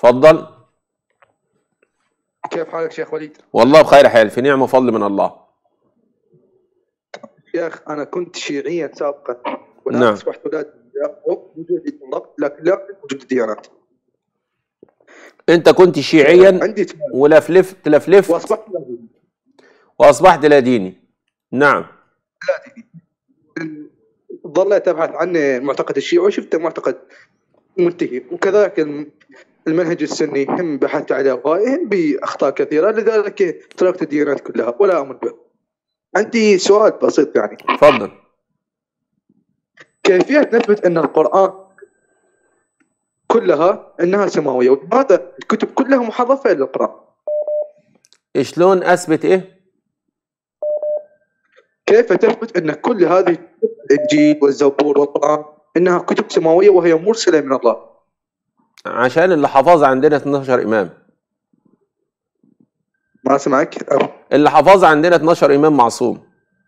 اتفضل. كيف حالك شيخ وليد؟ والله بخير حال، في نعمة وفضل من الله. شيخ أنا كنت شيعيا سابقا، والآن نعم. أصبحت أولاد وجود بالضبط، لكن لا وجود الديانات. أنت كنت شيعيا عندي لفلفت وأصبحت لا ديني. نعم. لا ديني. ظليت أبحث عن المعتقد الشيعي وشفت معتقد منتهي، وكذلك المنهج السني هم بحثت عليه وهم بأخطاء كثيرة، لذلك تركت الديانات كلها ولا أؤمن بها. عندي سؤال بسيط يعني. تفضل. كيفية نثبت أن القرآن كلها أنها سماوية، وهذا الكتب كلها محرفة إلى القرآن؟ شلون أثبت إيه؟ كيف تثبت أن كل هذه الإنجيل والزبور والقرآن أنها كتب سماوية وهي مرسلة من الله؟ عشان اللي حفظ عندنا 12 إمام. ما سمعك؟ اللي حفظ عندنا 12 إمام معصوم.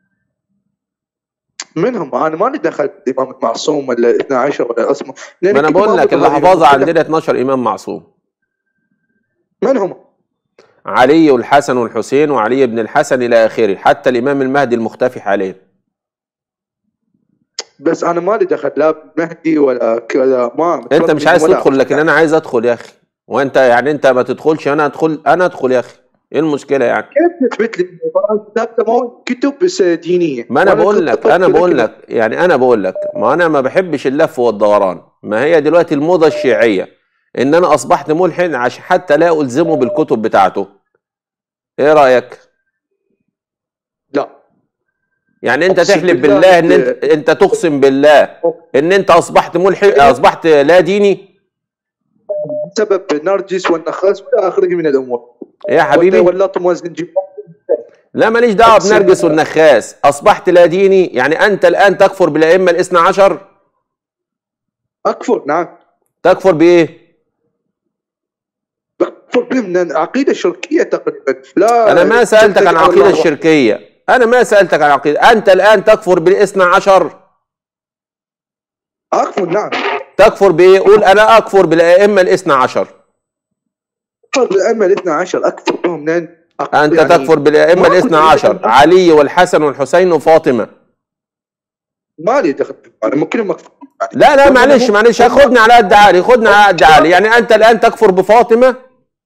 منهم أنا ما لي دخل إمام معصوم ولا 12 ولا اسمه. ما أنا بقول لك اللي حفظ عندنا 12 إمام معصوم. من هم؟ علي والحسن والحسين وعلي بن الحسن إلى آخره، حتى الإمام المهدي المختفي حاليا. بس أنا ما لي دخل لا بالمهدي ولا كذا. ما أنت مش عايز تدخل، لكن أنا عايز أدخل يا أخي. وأنت يعني أنت ما تدخلش أنا أدخل يا أخي. ايه المشكله يعني؟ كيف تثبت لي كتاب سماوي كتب بس دينيه؟ ما انا بقول لك ما انا ما بحبش اللف والدوران. ما هي دلوقتي الموضه الشيعيه ان انا اصبحت ملحد عشان حتى لا الزمه بالكتب بتاعته. ايه رايك؟ لا يعني انت تحلف بالله ان انت تقسم بالله ان انت اصبحت ملحد، اصبحت لا ديني بسبب نرجس والنخاس والى اخره من الامور. يا حبيبي ولا موازين جبال. لا ماليش دعوه بنرجس والنخاس. اصبحت لا ديني يعني انت الان تكفر بالائمه الاثنى عشر. اكفر نعم. تكفر بايه؟ بكفر بهم من العقيده الشركيه تقريبا. لا انا ما سالتك عن العقيده الشركيه، انا ما سالتك عن العقيده. انت الان تكفر بالاثنى عشر. اكفر نعم. تكفر بايه؟ قول انا اكفر بالائمه الاثنى عشر. اكفر بالائمه الاثنى عشر. اكفر بهم منين؟ انت يعني تكفر بالائمه الاثنى عشر، علي والحسن والحسين وفاطمه. مالي دخل. انا ممكن ما اكفر. لا معلش خدني على قد عالي. يعني انت الان تكفر بفاطمه؟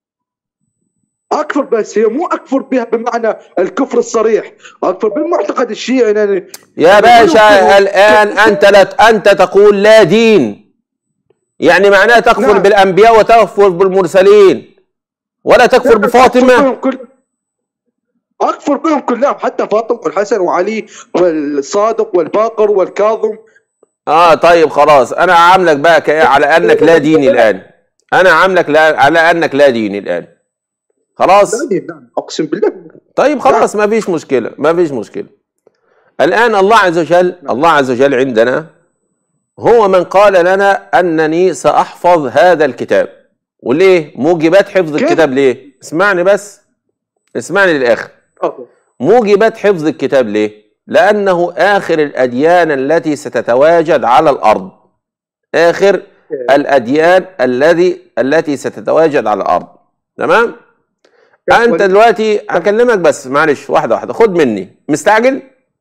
اكفر، بس هي مو اكفر بها بمعنى الكفر الصريح، اكفر بالمعتقد الشيعي. يا باشا الان انت تقول لا دين، يعني معناه تكفر نعم. بالانبياء وتكفر بالمرسلين، ولا تكفر بفاطمه. اكفر بهم كلهم، حتى فاطمه والحسن وعلي والصادق والباقر والكاظم. طيب خلاص، انا عاملك بقى على انك لا ديني الان. انا عاملك على انك لا ديني الان. خلاص؟ نعم اقسم بالله. طيب خلاص ما فيش مشكله. الان الله عز وجل عندنا هو من قال لنا انني ساحفظ هذا الكتاب. وليه موجبات حفظ الكتاب؟ ليه؟ اسمعني للاخر. موجبات حفظ الكتاب ليه؟ لانه اخر الاديان التي ستتواجد على الارض. اخر الاديان التي ستتواجد على الارض. تمام؟ انت دلوقتي هكلمك بس معلش واحده خد مني. مستعجل؟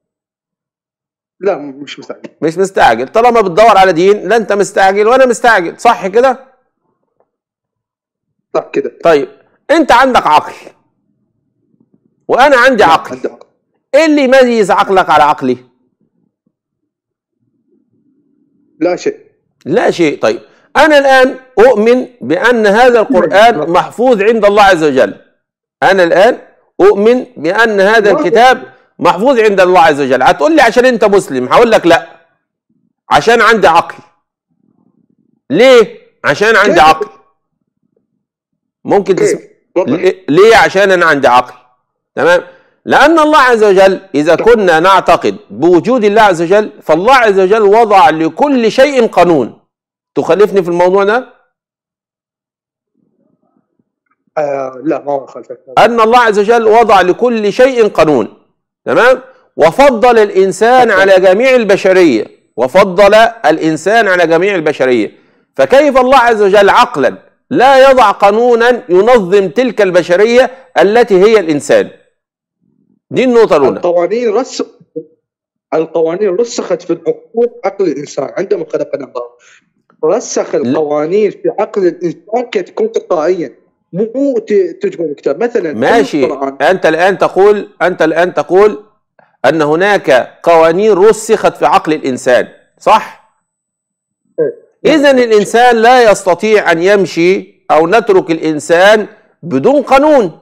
لا مش مستعجل. طالما بتدور على دين لا انت مستعجل وانا مستعجل، صح كده؟ صح كده. طيب انت عندك عقل وانا عندي عقل. ايه اللي يميز عقلك على عقلي؟ لا شيء. طيب انا الان اؤمن بان هذا القرآن محفوظ عند الله عز وجل. انا الان اؤمن بان هذا الكتاب محفوظ عند الله عز وجل. هتقول لي عشان انت مسلم، هقول لك لا، عشان عندي عقل. ليه؟ عشان عندي عقل. ممكن ليه؟ عشان انا عندي عقل. تمام؟ لان الله عز وجل اذا كنا نعتقد بوجود الله عز وجل، فالله عز وجل وضع لكل شيء قانون. تخالفني في الموضوع ده؟ لا ما بخالفك. ان الله عز وجل وضع لكل شيء قانون. تمام؟ وفضل الانسان على جميع البشريه. فكيف الله عز وجل عقلا لا يضع قانونا ينظم تلك البشرية التي هي الإنسان. دي النقطة الأولى. القوانين رسخت في العقول عقل الإنسان عندما خلقنا الله. رسخ القوانين في عقل الإنسان كي تكون تلقائيا، مو تجبر الكتاب. مثلا ماشي، أنت الآن تقول أن هناك قوانين رسخت في عقل الإنسان، صح؟ إذن الإنسان لا يستطيع أن يمشي، أو نترك الإنسان بدون قانون.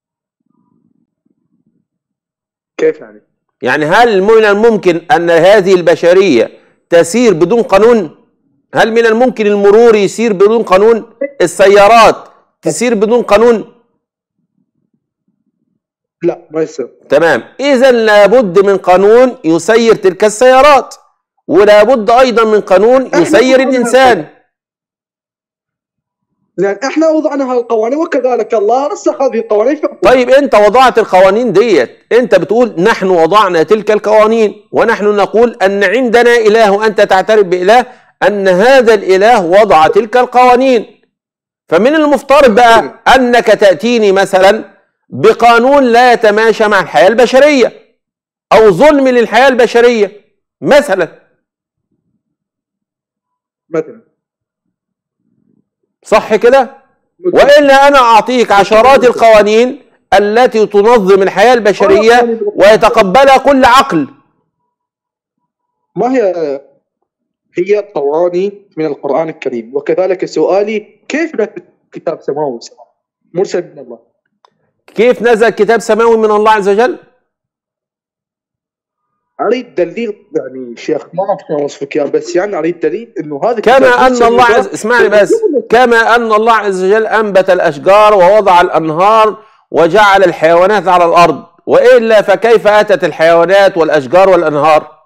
كيف يعني؟ يعني هل من الممكن أن هذه البشرية تسير بدون قانون؟ هل من الممكن المرور يسير بدون قانون؟ السيارات تسير بدون قانون؟ لا، ما يصير. تمام. إذن لابد من قانون يسير تلك السيارات، ولابد أيضا من قانون يسير الإنسان. لأن احنا وضعنا هالقوانين وكذلك الله رسخ هذه القوانين. طيب أنت وضعت القوانين ديت، أنت بتقول نحن وضعنا تلك القوانين، ونحن نقول أن عندنا إله، وأنت تعترف بإله، أن هذا الإله وضع تلك القوانين. فمن المفترض بقى أنك تأتيني مثلا بقانون لا يتماشى مع الحياة البشرية، أو ظلم للحياة البشرية مثلا. صح كده؟ وإلا أنا أعطيك عشرات القوانين التي تنظم الحياة البشرية ويتقبلها كل عقل. ما هي قوانين من القرآن الكريم. وكذلك سؤالي، كيف نزل كتاب سماوي مرسل من الله؟ كيف نزل كتاب سماوي من الله عز وجل؟ أريد دليل يعني شيخ، ما أعرف أوصفك إياه، بس يعني أريد دليل إنه هذا كما أن الله اسمعني بس، كما أن الله عز وجل أنبت الأشجار ووضع الأنهار وجعل الحيوانات على الأرض، وإلا فكيف أتت الحيوانات والأشجار والأنهار؟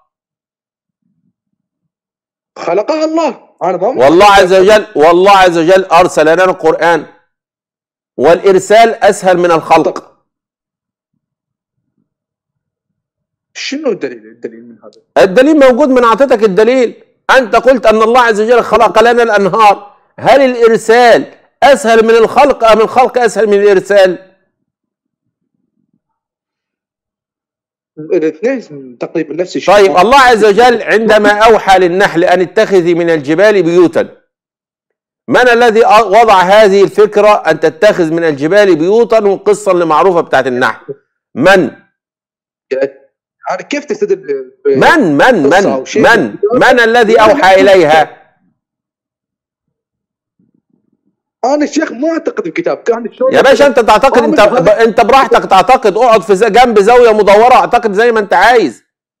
خلقها الله. والله عز وجل أرسل لنا القرآن، والإرسال أسهل من الخلق. شنو الدليل من هذا؟ الدليل موجود، من أعطيتك الدليل. أنت قلت أن الله عز وجل خلق لنا الأنهار. هل الإرسال أسهل من الخلق أم الخلق أسهل من الإرسال؟ الاثنين تقريبا نفس الشيء. طيب الله عز وجل عندما أوحى للنحل أن اتخذي من الجبال بيوتا، من الذي وضع هذه الفكرة أن تتخذ من الجبال بيوتا، والقصة اللي معروفة بتاعت النحل؟ من؟ كيف تستدل؟ من الذي أوحى إليها؟ أنا الشيخ ما أعتقد الكتاب كان. يا باشا أنت تعتقد، أنت براحتك تعتقد، اقعد في جنب زاوية مدورة اعتقد زي ما أنت عايز.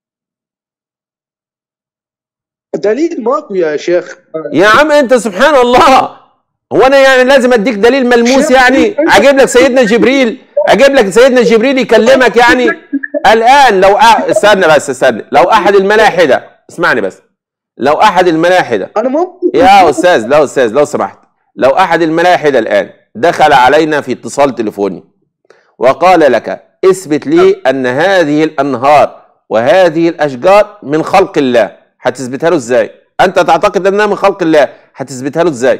دليل ماكو يا شيخ. يا عم أنت سبحان الله، هو أنا يعني لازم أديك دليل ملموس؟ يعني أجيب لك سيدنا جبريل يكلمك يعني الآن؟ لو استنى، لو أحد الملاحدة، اسمعني بس، لو أحد الملاحدة يا أستاذ، لو سمحت، لو أحد الملاحدة الآن دخل علينا في اتصال تليفوني وقال لك اثبت لي أن هذه الأنهار وهذه الأشجار من خلق الله، هتثبتها له إزاي؟ أنت تعتقد أنها من خلق الله، هتثبتها له إزاي؟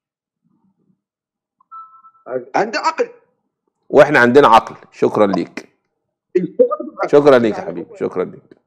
عنده عقل، وإحنا عندنا عقل. شكرا ليك يا حبيبي، شكرا ليك.